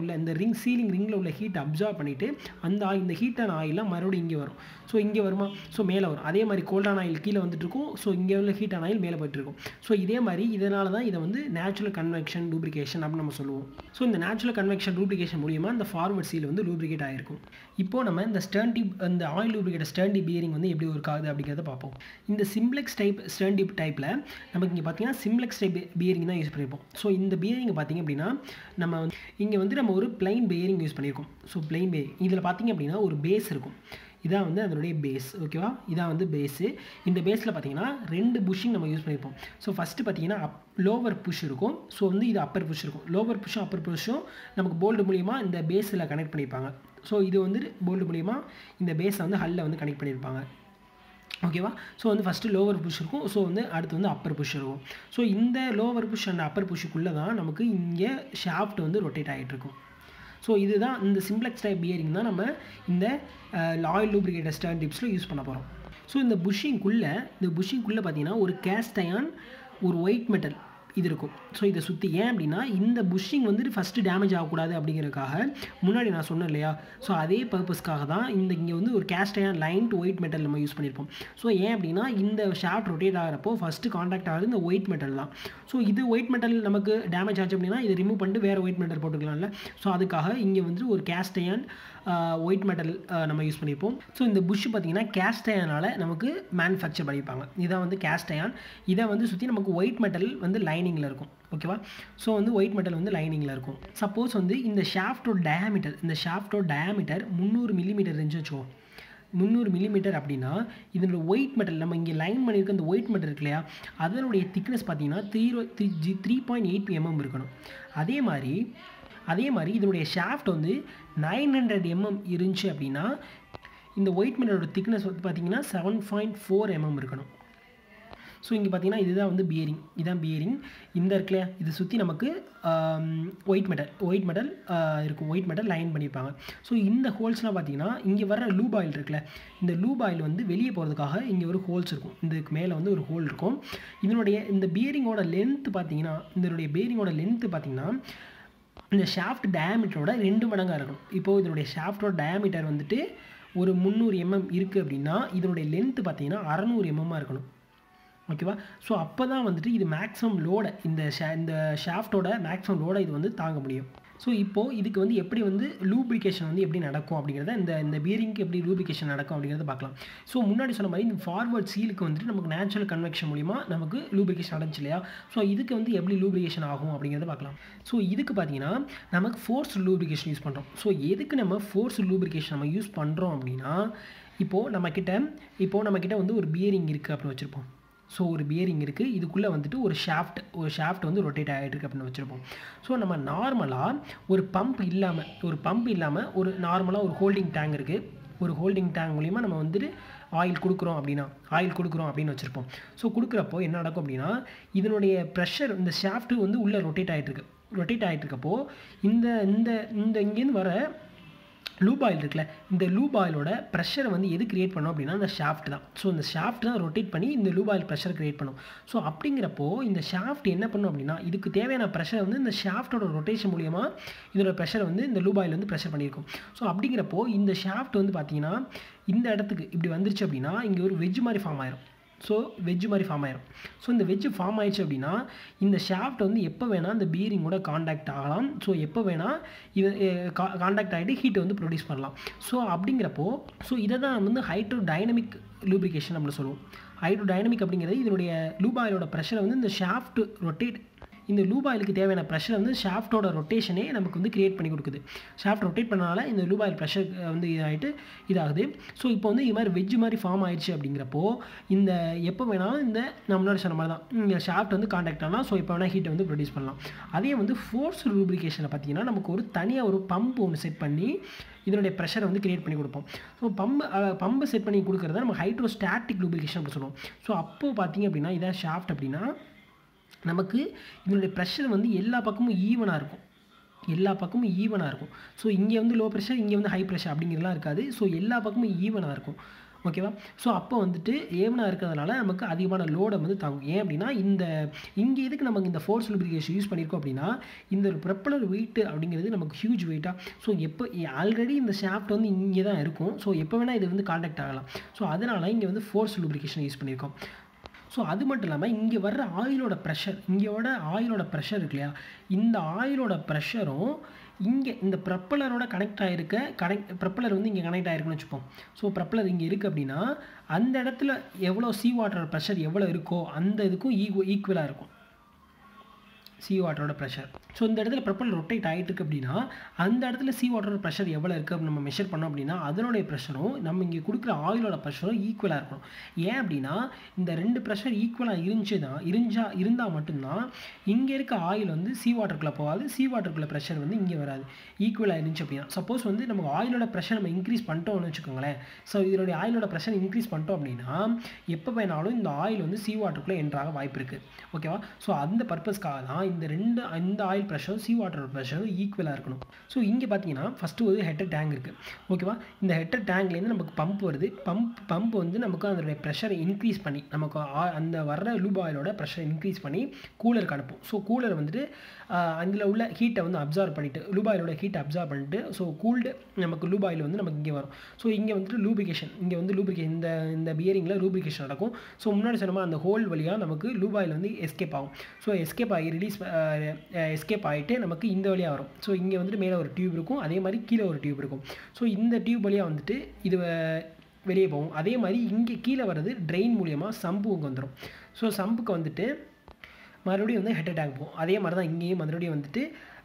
சீலிங் ரிங்கில் உள்ள ஹீட்டை அப்சார்ப் பண்ணிவிட்டு இந்த ஹீட்டான ஆயிலாம் மறுபடியும் இங்கே வரும். ஸோ இங்கே வருமா. ஸோ மேலே வரும். அதே மாதிரி கோல்டான ஆயில் கீழே வந்துட்டுருக்கும். ஸோ இங்கே உள்ள ஹீட்டான ஆயில் மேலே போய்ட்டுருக்கும். ஸோ இதே மாதிரி இதனால தான் இதை வந்து நேச்சுரல் கன்வெக்ஷன் லூப்ரிகேஷன் அப்படின்னு நம்ம சொல்லுவோம். ஸோ இந்த நேச்சுரல் கன்வெக்ஷன் லூப்ரிகேஷன் மூலியமாக இந்த ஃபார்வர்ட் சீல் வந்து லூப்ரிகேட் ஆகிருக்கும். இப்போ நம்ம இந்த இந்த oil lubricate stern tube bearing வந்து எப்படி ஒர்க் ஆகுது அப்படிங்கிறத பார்ப்போம். இந்த சிம்ப்ளெக்ஸ் டைப் ஸ்டர்ன் டிப் டைப்பில் நமக்கு இங்கே பார்த்தீங்கன்னா சிம்ப்ளெக்ஸ் டைப் பியரிங் தான் யூஸ் பண்ணியிருப்போம். ஸோ இந்த பியரிங் பார்த்தீங்க அப்படின்னா நம்ம ஒரு பிளைன் பியரிங் யூஸ் பண்ணியிருக்கோம். ஸோ பிளைன் பியரிங் இதில் பார்த்தீங்க அப்படின்னா ஒரு பேஸ் இருக்கும். இதான் வந்து அதனுடைய பேஸ். ஓகேவா, இதான் வந்து பேஸு. இந்த பேஸில் பார்த்தீங்கன்னா 2 புஷ்ஷிங் நம்ம யூஸ் பண்ணியிருப்போம். ஸோ ஃபஸ்ட்டு பார்த்தீங்கன்னா லோவர் புஷ் இருக்கும். ஸோ வந்து இது அப்பர் புஷ் இருக்கும். லோவர் புஷ்ஷும் அப்பர் புஷ்ஷும் நமக்கு போல்டு மூலியமாக இந்த பேஸில் கனெக்ட் பண்ணியிருப்பாங்க. ஸோ இது வந்து போல்டு மூலியமாக இந்த பேஸை வந்து ஹல்லில் வந்து கனெக்ட் பண்ணியிருப்பாங்க. ஓகேவா. ஸோ வந்து ஃபஸ்ட்டு லோவர் புஷ் இருக்கும். ஸோ வந்து அடுத்து வந்து அப்பர் புஷ் இருக்கும். ஸோ இந்த லோவர் புஷ் அண்ட் அப்பர் புஷ்ஷுக்குள்ளே தான் நமக்கு இங்கே ஷாஃப்ட் வந்து ரொட்டேட் ஆகிட்டுருக்கும். ஸோ இதுதான் இந்த சிம்ப்ளெக்ஸ் டைப் பியரிங் தான் நம்ம இந்த ஆயில் லூப்ரிகேட்டட் ஸ்டர்ன் டிப்ஸில் யூஸ் பண்ண போகிறோம். ஸோ இந்த புஷ்ஷிங்குள்ளே பார்த்தீங்கன்னா ஒரு கேஸ்ட் அயர்ன் ஒரு ஒயிட் மெட்டல் இது இருக்கும். ஸோ இதை சுற்றி ஏன் அப்படின்னா இந்த புஷ்ஷிங் வந்துட்டு ஃபஸ்ட்டு டேமேஜ் ஆகக்கூடாது அப்படிங்கிறதுக்காக முன்னாடி நான் சொன்னேன் இல்லையா. ஸோ அதே பர்பஸ்க்காக தான் இங்கே வந்து ஒரு cast iron lined white metal நம்ம யூஸ் பண்ணியிருப்போம். ஸோ ஏன் அப்படின்னா இந்த ஷாஃப்ட் ரொட்டேட் ஆகிறப்போ ஃபஸ்ட்டு காண்டாக்ட் ஆகுது இந்த ஒயிட் மெட்டல் தான். ஸோ இது ஒயிட் மெட்டல் நமக்கு டேமேஜ் ஆச்சு அப்படின்னா இதை ரிமூவ் பண்ணிட்டு வேறு ஒயிட் மெட்டல் போட்டுக்கலாம்ல. ஸோ அதுக்காக இங்கே வந்து ஒரு கேஸ்ட் அயர்ன் ஒயிட் மெட்டல் நம்ம யூஸ் பண்ணியிருப்போம். ஸோ இந்த புஷ் பார்த்திங்கன்னா கேஸ்ட் அயர்னால் நமக்கு மேனுஃபேக்சர் பண்ணியிருப்பாங்க. இதான் வந்து கேஸ்ட் அயர்ன். இதை வந்து சுற்றி நமக்கு ஒயிட் மெட்டல் வந்து லைனிங்கில் இருக்கும். ஓகேவா. ஸோ வந்து ஒயிட் மெட்டல் வந்து லைனிங்கில் இருக்கும். சப்போஸ் வந்து இந்த ஷாஃப்டோட டயாமீட்டர் 300 மில்லிமீட்டர் இருந்துச்சு வச்சுக்கோ. 300 மில்லிமீட்டர் அப்படின்னா இதனோட ஒயிட் மெட்டல் நம்ம இங்கே லைன் பண்ணியிருக்க இந்த ஒயிட் மெட்டல் இருக்கு இல்லையா, அதனுடைய திக்னஸ் பார்த்தீங்கன்னா 3.8 mm இருக்கணும். அதே மாதிரி இதனுடைய ஷாஃப்ட் வந்து 900 mm இருந்துச்சு அப்படின்னா இந்த ஒயிட் மெட்டலோட திக்னஸ் வந்து பார்த்தீங்கன்னா 7.4 mm இருக்கணும். ஸோ இங்கே பார்த்தீங்கன்னா இதுதான் வந்து பியரிங், இதுதான் பியரிங். இந்த இருக்குல்லையா, இது சுற்றி நமக்கு ஒயிட் மெட்டல் இருக்கும், ஒயிட் மெட்டல் லைன் பண்ணியிருப்பாங்க. ஸோ இந்த ஹோல்ஸ்லாம் பார்த்தீங்கன்னா இங்கே வர லூப் ஆயில் இருக்குல்ல, இந்த லூப் ஆயில் வந்து வெளியே போகிறதுக்காக இங்கே ஒரு ஹோல்ஸ் இருக்கும், இதுக்கு மேலே வந்து ஒரு ஹோல் இருக்கும். இதனுடைய இந்த பியரிங்கோட லென்த்து பார்த்தீங்கன்னா, இதனுடைய பியரிங்கோட லென்த்து பார்த்தீங்கன்னா இந்த ஷாஃப்ட் டயாமீட்டரோட 2 மடங்காக இருக்கணும். இப்போது இதனுடைய ஷாஃப்டோட டயாமீட்டர் வந்துட்டு ஒரு 300 mm இருக்குது அப்படின்னா இதனுடைய லென்த்து பார்த்தீங்கன்னா 600 mm இருக்கணும். ஓகேவா? ஸோ அப்போ தான் வந்துட்டு இது மேக்ஸிமம் லோடை இந்த ஷாஃப்டோட மேக்ஸிமம் லோடை இது வந்து தாங்க முடியும். ஸோ இப்போது இதுக்கு வந்து எப்படி வந்து லூப்ரிகேஷன் வந்து எப்படி நடக்கும் அப்படிங்கிறத இந்த பியரிங்க்கு எப்படி லூப்ரிகேஷன் நடக்கும் அப்படிங்கிறத பார்க்கலாம். ஸோ முன்னாடி சொன்ன மாதிரி இந்த ஃபார்வர்ட் சீலுக்கு வந்துட்டு நமக்கு நேச்சுரல் கன்வெக்ஷன் மூலிமா நமக்கு லூப்ரிகேஷன் நடந்துச்சு இல்லையா? ஸோ இதுக்கு வந்து எப்படி லூப்ரிகேஷன் ஆகும் அப்படிங்கிறத பார்க்கலாம். ஸோ இதுக்கு பார்த்தீங்கன்னா நமக்கு ஃபோர்ஸ் லூப்ரிகேஷன் யூஸ் பண்ணுறோம். ஸோ எதுக்கு நம்ம ஃபோர்ஸ் லூப்ரிகேஷன் நம்ம யூஸ் பண்ணுறோம் அப்படின்னா, இப்போது நம்மக்கிட்ட வந்து ஒரு பியரிங் இருக்குது அப்படின்னு வச்சுருப்போம். ஸோ ஒரு பியரிங் இருக்குது, இதுக்குள்ளே வந்துட்டு ஒரு ஷாஃப்ட் வந்து ரொட்டேட் ஆகிட்டு இருக்குது அப்படின்னு வச்சுருப்போம். ஸோ நம்ம நார்மலாக ஒரு பம்ப் இல்லாமல் ஒரு நார்மலாக ஒரு ஹோல்டிங் டேங்க் இருக்குது. ஒரு ஹோல்டிங் டேங்க் மூலிமா நம்ம வந்துட்டு ஆயில் கொடுக்குறோம் அப்படின்னு வச்சுருப்போம். ஸோ கொடுக்குறப்போ என்ன நடக்கும் அப்படின்னா, இதனுடைய ப்ரெஷர் இந்த ஷாஃப்ட்டு வந்து உள்ளே ரொட்டேட் ஆகிட்டு இருக்கப்போ இந்த இங்கேருந்து வர லூப் ஆயில் இருக்குல்ல, இந்த லூப் ஆயிலோட ப்ரெஷரை வந்து எது கிரியேட் பண்ணோம் அப்படின்னா இந்த ஷாஃப்ட் தான். ஸோ இந்த ஷாஃப்ட் தான் ரொட்டேட் பண்ணி இந்த லூப் ஆயில் ப்ரெஷர் கிரியேட் பண்ணும். ஸோ அப்படிங்கிறப்போ இந்த ஷாஃப்ட் என்ன பண்ணும் அப்படின்னா, இதுக்கு தேவையான ப்ரெஷர் வந்து இந்த ஷாஃப்டோட ரொட்டேஷன் மூலிமா இதோட ப்ரெஷரை வந்து இந்த லூப் ஆயில் வந்து ப்ரெஷர் பண்ணியிருக்கும். ஸோ அப்படிங்கிறப்போ இந்த ஷாஃப்ட் வந்து பார்த்தீங்கன்னா இந்த இடத்துக்கு இப்படி வந்துருச்சு அப்படின்னா இங்கே ஒரு வெஜ் மாதிரி ஃபார்ம் ஆயிரும். ஸோ இந்த வெஜ் ஃபார்ம் ஆயிடுச்சு அப்படின்னா இந்த ஷாஃப்ட் வந்து எப்போ வேணால் இந்த பீரிங்கோட காண்டாக்ட் ஆகலாம். ஸோ எப்போ வேணால் இது காண்டாக்ட் ஆகிட்டு ஹீட்டை வந்து ப்ரொடியூஸ் பண்ணலாம். ஸோ அப்படிங்கிறப்போ இதை தான் வந்து ஹைட்ரோடைனமிக் லூப்ரிகேஷன் அப்படின்னு சொல்லுவோம். ஹைட்ரோடைனமிக் அப்படிங்கிறது இதனுடைய லூப் ஆயிலோட ப்ரெஷரை வந்து இந்த ஷாஃப்ட் இந்த லூப் ஆயிலுக்கு தேவையான ப்ரெஷர் வந்து ஷாஃப்டோட ரொட்டேஷனே நமக்கு வந்து கிரியேட் பண்ணி கொடுக்குது. ஷாஃப்ட் ரொட்டேட் பண்ணனால இந்த லூப் ஆயில் ப்ரெஷர் வந்து இதாகுது. ஸோ இப்போ வந்து இது மாதிரி வெஜ் மாதிரி ஃபார்ம் ஆயிடுச்சு அப்படிங்கிறப்போ இந்த எப்போ வேணாலும் நான் முன்னாடி சொன்ன மாதிரி தான் இந்த ஷாஃப்ட் வந்து காண்டாக்ட் ஆனால் ஸோ இப்போ வேணால் ஹீட்டை வந்து ப்ரொடியூஸ் பண்ணலாம். அதே வந்து ஃபோர்ஸ் லூப்ரிகேஷனில் பார்த்தீங்கன்னா நமக்கு ஒரு தனியாக ஒரு பம்ப் ஒன்று செட் பண்ணி இதனுடைய ப்ரெஷரை வந்து கிரியேட் பண்ணி கொடுப்போம். ஸோ பம்பை செட் பண்ணி கொடுக்குறத நம்ம ஹைட்ரோஸ்டாட்டிக் லூப்ரிகேஷன் அப்படின்னு சொல்லுவோம். ஸோ அப்போது பார்த்தீங்க அப்படின்னா இதான் ஷாஃப்ட் அப்படின்னா நமக்கு இதனுடைய ப்ரெஷர் வந்து எல்லா பக்கமும் ஈவனாக இருக்கும். ஸோ இங்கே வந்து லோ ப்ரெஷர், இங்கே வந்து ஹை ப்ரெஷர் அப்படிங்கிறதுலாம் இருக்காது. ஸோ எல்லா பக்கமும் ஈவனாக இருக்கும். ஓகேவா? ஸோ அப்போ வந்துட்டு ஈவனாக இருக்கிறதுனால நமக்கு அதிகமான லோடை வந்து தாங்கும். ஏன் அப்படின்னா இங்கே எதுக்கு நமக்கு இந்த ஃபோர்ஸ் லூப்ரிகேஷன் யூஸ் பண்ணியிருக்கோம் அப்படின்னா இந்த ஒரு ப்ரொப்பலர் வெயிட் அப்படிங்கிறது நமக்கு ஹியூஜ் வெயிட்டாக. ஸோ எப்போ ஆல்ரெடி இந்த ஷாஃப்ட் வந்து இங்கே தான் இருக்கும். ஸோ எப்போ வேணால் இது வந்து காண்டாக்ட் ஆகலாம். ஸோ அதனால் இங்கே வந்து ஃபோர்ஸ் லூப்ரிகேஷன் யூஸ் பண்ணியிருக்கோம். ஸோ அது மட்டும் இல்லாமல் இங்கே வர்ற ஆயிலோட ப்ரெஷர் இருக்கு இல்லையா, இந்த ஆயிலோட ப்ரெஷரும் இங்கே இந்த ப்ரப்பலரோட ப்ரப்பலர் வந்து இங்கே கனெக்ட் ஆகிருக்குன்னு வச்சுப்போம். ஸோ ப்ரப்பலர் இங்கே இருக்குது அப்படின்னா அந்த இடத்துல எவ்வளோ சீ வாட்டரோட ப்ரெஷர் எவ்வளோ இருக்கோ அந்த இதுக்கும் ஈக்குவலாக இருக்கும் சீ வாட்டரோட ப்ரெஷர். ஸோ இந்த இடத்துல ப்ரப்பலர் ரொட்டேட் ஆகிட்டு இருக்குது அப்படின்னா அந்த இடத்துல சீ வாட்டரோட ப்ரெஷர் எவ்வளோ இருக்குது அப்படின்னு நம்ம மெஷர் பண்ணோம் அப்படின்னா அதனுடைய ப்ரெஷரும் நம்ம இங்கே கொடுக்குற ஆயிலோட ப்ரெஷரும் ஈக்குவலாக இருக்கணும். ஏன் அப்படின்னா இந்த 2 ப்ரெஷர் ஈக்குவலாக இருந்தால் மட்டும்தான் இங்கே இருக்க ஆயில் வந்து சீ வாட்டருக்குள்ளே போகாது, சீ வாட்டருக்குள்ளே ப்ரெஷர் வந்து இங்கே வராது. ஈக்குவலாக இருந்துச்சு அப்படின்னா சப்போஸ் வந்து நமக்கு ஆயிலோட ப்ரெஷர் நம்ம இன்க்ரீஸ் பண்ணிட்டோம்னு வச்சுக்கோங்களேன். ஸோ இதனுடைய ஆயிலோட ப்ரெஷர் இன்க்ரீஸ் பண்ணிட்டோம் அப்படின்னா எப்போ வேணாலும் இந்த ஆயில் வந்து சீ வாட்டருக்குள்ளே என்ட்ராக வாய்ப்பு இருக்குது. ஓகேவா? ஸோ அந்த பர்பஸ்க்காக தான் இந்த ஆயில் ப்ரெஷரும் சீ வாட்டரோட ப்ரெஷரும் ஈக்குவலாக இருக்கணும். ஸோ இங்கே பார்த்தீங்கன்னா ஃபஸ்ட்டு ஒரு ஹெட்டர் டேங்க் இருக்குது. ஓகேவா? இந்த ஹெட்டர் டேங்க்லேருந்து நமக்கு பம்ப் வருது. பம்ப் வந்து நமக்கு அதனுடைய ப்ரெஷரை இன்க்ரீஸ் பண்ணி நமக்கு அந்த வர்ற லூப் ஆயிலோட ப்ரெஷரை இன்க்ரீஸ் பண்ணி கூலருக்கு அனுப்பும். ஸோ கூலர் வந்துட்டு அதில் உள்ள ஹீட்டை வந்து அப்சார்வ் பண்ணிவிட்டு லூப் ஆயிலோட ஹீட்டை அப்சார்வ் பண்ணிட்டு ஸோ கூல்டு நமக்கு லூப் ஆயில் வந்து நமக்கு இங்கே வரும். ஸோ இங்கே வந்துட்டு லூப்ரிகேஷன் இந்த பியரிங்கில் லூப்ரிகேஷன் நடக்கும். ஸோ முன்னாடி சொன்ன அந்த ஹோல் வழியாக நமக்கு லூப் ஆயில் வந்து எஸ்கேப் ஆகும். ஸோ எஸ்கேப் ஆகிட்டு நமக்கு இந்த வழியாக வரும். ஸோ இங்கே வந்துட்டு மேலே ஒரு டியூப் இருக்கும், அதே மாதிரி கீழே ஒரு டியூப் இருக்கும். ஸோ இந்த டியூப் வழியாக வந்துட்டு இது வெளியே போகும். அதே மாதிரி இங்கே கீழே வர்றது ட்ரெயின் மூலியமாக சம்புக்கு வந்துடும். ஸோ சம்புக்கு வந்துட்டு மறுபடியும் வந்து ஹெட்டர் டேங்க் போகும். அதே மாதிரி தான் இங்கேயும் மறுபடியும் வந்துட்டு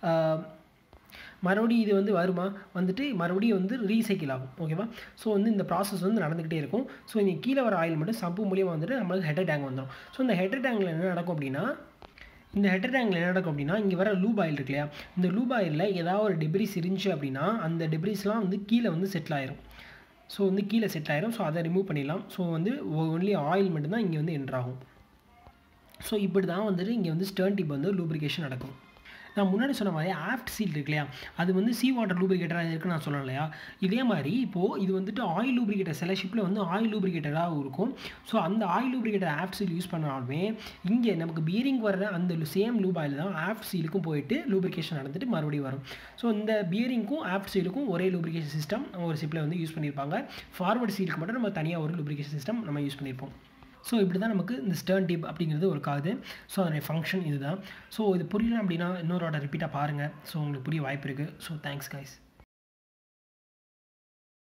மறுபடியும் இது வந்து வருமா வந்துட்டு மறுபடியும் வந்து ரீசைக்கிள் ஆகும். ஓகேவா? ஸோ வந்து இந்த ப்ராசஸ் வந்து நடந்துக்கிட்டே இருக்கும். ஸோ இங்கே கீழே வர ஆயில் மட்டும் சம்பு மூலியமாக வந்துட்டு நம்மளுக்கு ஹெட்டர் டேங்க் வந்துடும். ஸோ இந்த ஹெட்டர் டேங்கில் என்ன நடக்கும் அப்படின்னா இந்த ஹெட்டர் டேங்கில் என்ன நடக்கும் அப்படின்னா இங்கே வர லூப் ஆயில் இருக்கு இல்லையா, இந்த லூப் ஆயிலில் ஏதாவது ஒரு டெப்ரிஸ் இருந்துச்சு அப்படின்னா அந்த டெப்ரிஸ்லாம் வந்து கீழே வந்து செட்டில் ஆயிரும். ஸோ வந்து கீழே செட்டில் ஆயிரும். ஸோ அதை ரிமூவ் பண்ணிடலாம். ஸோ வந்து ஒன்லி ஆயில் மட்டும்தான் இங்கே வந்து என்ட்ரு ஆகும். ஸோ இப்படி தான் வந்துட்டு இங்கே வந்து ஸ்டர்ன் டிப் வந்து லூப்ரிகேஷன் நடக்கும். நான் முன்னாடி சொன்ன மாதிரி ஆஃப்ட் சீல் இருக்கு இல்லையா, அது வந்து சீ வாட்டர் லூப்ரிகேட்டராக இருக்குன்னு நான் சொன்னேன் இல்லையா, இதே மாதிரி இப்போது இது வந்துட்டு ஆயில் லூப்ரிகேட்டர் சில ஷிப்பில் வந்து ஆயில் லூப்ரிகேட்டராக இருக்கும். ஸோ அந்த oil lubricator aft seal use பண்ணாலுமே இங்கே நமக்கு பியரிங் வர அந்த சேம் லூப் ஆயில் தான் ஆஃப்ட் சீலுக்கும் போயிட்டு லூப்ரிகேஷன் நடந்துட்டு மறுபடியும் வரும். ஸோ இந்த பியரிங்க்கும் ஆஃப்ட் சீலுக்கும் ஒரே லூப்ரிகேஷன் சிஸ்டம் ஒரு ஷிப்பில் வந்து யூஸ் பண்ணியிருப்பாங்க. ஃபார்வர்டு சீலுக்கு மட்டும் நம்ம தனியாக ஒரு லூப்ரிகேஷன் சிஸ்டம் நம்ம யூஸ் பண்ணியிருப்போம். ஸோ இப்படி தான் நமக்கு இந்த ஸ்டர்ன் டிப் அப்படிங்கிறது ஒர்க் ஆகுது. ஸோ அதோடைய ஃபங்க்ஷன் இதுதான். ஸோ இது புரியல அப்படின்னா இன்னொரு ரிப்பீட்டாக பாருங்கள். ஸோ உங்களுக்கு புரிய வாய்ப்பு இருக்குது. So thanks guys.